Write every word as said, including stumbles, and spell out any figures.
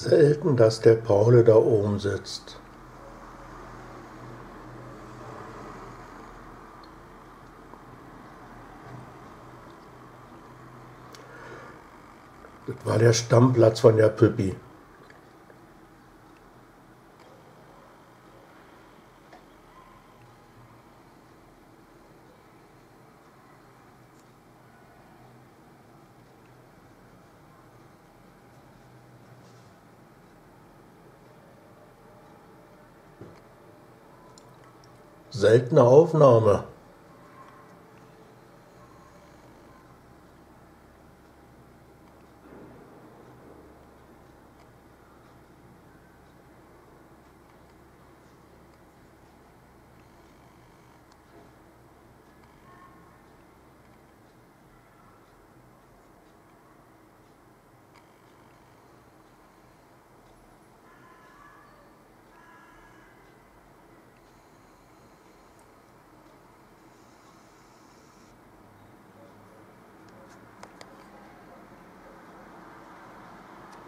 Selten, dass der Paul da oben sitzt. Das war der Stammplatz von der Püppi. Seltene Aufnahme.